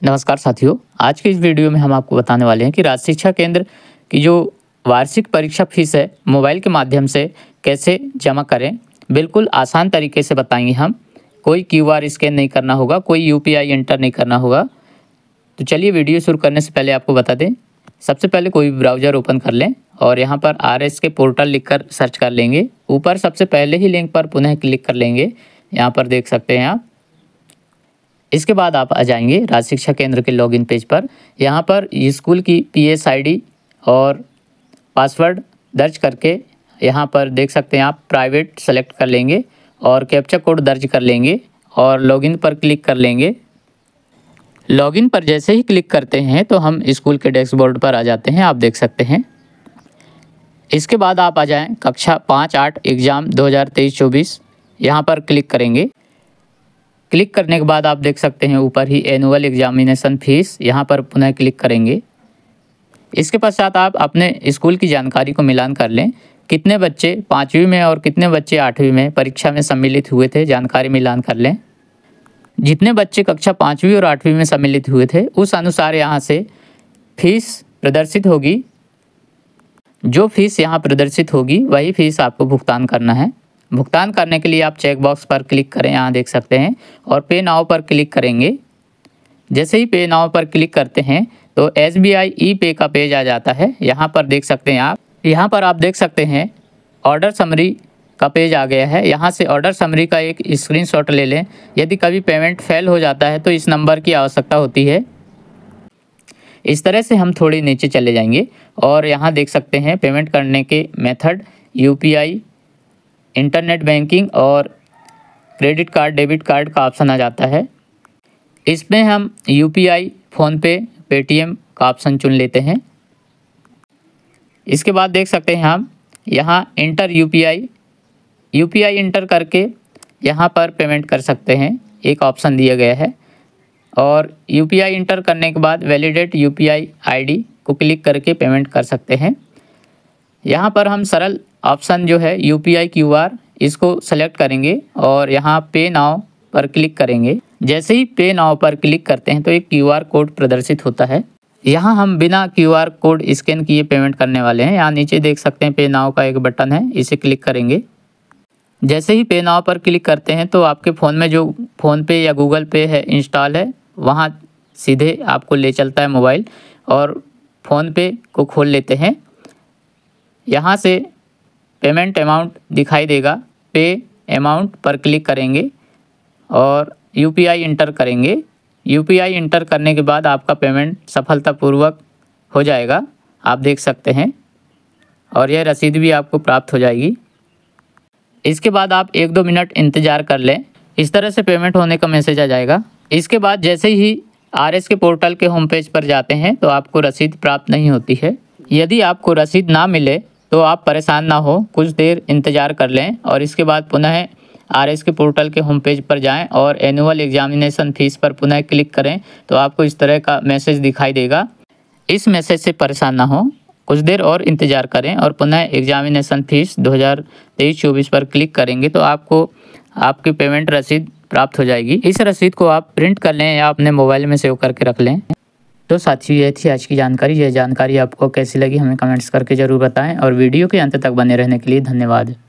नमस्कार साथियों, आज के इस वीडियो में हम आपको बताने वाले हैं कि राज्य शिक्षा केंद्र की जो वार्षिक परीक्षा फीस है मोबाइल के माध्यम से कैसे जमा करें। बिल्कुल आसान तरीके से बताएंगे हम। कोई क्यूआर स्कैन नहीं करना होगा, कोई यूपीआई एंटर नहीं करना होगा। तो चलिए वीडियो शुरू करने से पहले आपको बता दें, सबसे पहले कोई ब्राउज़र ओपन कर लें और यहाँ पर RS के पोर्टल लिखकर सर्च कर लेंगे। ऊपर सबसे पहले ही लिंक पर पुनः क्लिक कर लेंगे, यहाँ पर देख सकते हैं आप। इसके बाद आप आ जाएंगे राज्य शिक्षा केंद्र के लॉगिन पेज पर। यहाँ पर स्कूल की PS ID और पासवर्ड दर्ज करके यहाँ पर देख सकते हैं आप प्राइवेट सेलेक्ट कर लेंगे और कैप्चा कोड दर्ज कर लेंगे और लॉगिन पर क्लिक कर लेंगे। लॉगिन पर जैसे ही क्लिक करते हैं तो हम स्कूल के डैशबोर्ड पर आ जाते हैं, आप देख सकते हैं। इसके बाद आप आ जाएं कक्षा 5-8 एग्ज़ाम 2023-24, यहाँ पर क्लिक करेंगे। क्लिक करने के बाद आप देख सकते हैं ऊपर ही एनुअल एग्जामिनेशन फीस, यहाँ पर पुनः क्लिक करेंगे। इसके पश्चात आप अपने स्कूल की जानकारी को मिलान कर लें, कितने बच्चे 5वीं में और कितने बच्चे 8वीं में परीक्षा में सम्मिलित हुए थे, जानकारी मिलान कर लें। जितने बच्चे कक्षा 5वीं और 8वीं में सम्मिलित हुए थे उस अनुसार यहाँ से फीस प्रदर्शित होगी। जो फीस यहाँ प्रदर्शित होगी वही फीस आपको भुगतान करना है। भुगतान करने के लिए आप चेक बॉक्स पर क्लिक करें, यहाँ देख सकते हैं, और पे नाउ पर क्लिक करेंगे। जैसे ही पे नाउ पर क्लिक करते हैं तो SBI ई-पे का पेज आ जाता है। यहाँ पर देख सकते हैं आप, यहाँ पर आप देख सकते हैं ऑर्डर समरी का पेज आ गया है। यहाँ से ऑर्डर समरी का एक स्क्रीनशॉट ले लें। यदि कभी पेमेंट फेल हो जाता है तो इस नंबर की आवश्यकता होती है। इस तरह से हम थोड़ी नीचे चले जाएंगे और यहाँ देख सकते हैं पेमेंट करने के मेथड UPI, इंटरनेट बैंकिंग और क्रेडिट कार्ड, डेबिट कार्ड का ऑप्शन आ जाता है। इसमें हम UPI, फ़ोनपे, पेटीएम का ऑप्शन चुन लेते हैं। इसके बाद देख सकते हैं हम यहाँ इंटर UPI इंटर करके यहाँ पर पेमेंट कर सकते हैं, एक ऑप्शन दिया गया है। और UPI इंटर करने के बाद वैलिडेट UPI ID को क्लिक करके पेमेंट कर सकते हैं। यहाँ पर हम सरल ऑप्शन जो है UPI QR, इसको सेलेक्ट करेंगे और यहाँ पे नाउ पर क्लिक करेंगे। जैसे ही पे नाउ पर क्लिक करते हैं तो एक QR कोड प्रदर्शित होता है। यहाँ हम बिना QR कोड स्कैन किए पेमेंट करने वाले हैं। यहाँ नीचे देख सकते हैं पे नाउ का एक बटन है, इसे क्लिक करेंगे। जैसे ही पे नाउ पर क्लिक करते हैं तो आपके फ़ोन में जो फ़ोनपे या गूगल पे है इंस्टॉल है, वहाँ सीधे आपको ले चलता है मोबाइल, और फ़ोनपे को खोल लेते हैं। यहाँ से पेमेंट अमाउंट दिखाई देगा, पे अमाउंट पर क्लिक करेंगे और UPI इंटर करेंगे। UPI इंटर करने के बाद आपका पेमेंट सफलतापूर्वक हो जाएगा, आप देख सकते हैं, और यह रसीद भी आपको प्राप्त हो जाएगी। इसके बाद आप 1-2 मिनट इंतज़ार कर लें, इस तरह से पेमेंट होने का मैसेज आ जाएगा। इसके बाद जैसे ही RS के पोर्टल के होम पेज पर जाते हैं तो आपको रसीद प्राप्त नहीं होती है। यदि आपको रसीद ना मिले तो आप परेशान ना हो, कुछ देर इंतज़ार कर लें और इसके बाद पुनः RS के पोर्टल के होम पेज पर जाएं और एनुअल एग्जामिनेशन फ़ीस पर पुनः क्लिक करें तो आपको इस तरह का मैसेज दिखाई देगा। इस मैसेज से परेशान ना हो, कुछ देर और इंतज़ार करें और पुनः एग्जामिनेशन फ़ीस 2023-24 पर क्लिक करेंगे तो आपको आपकी पेमेंट रसीद प्राप्त हो जाएगी। इस रसीद को आप प्रिंट कर लें या अपने मोबाइल में सेव करके रख लें। तो साथियों, यह थी आज की जानकारी। यह जानकारी आपको कैसी लगी हमें कमेंट्स करके ज़रूर बताएं और वीडियो के अंत तक बने रहने के लिए धन्यवाद।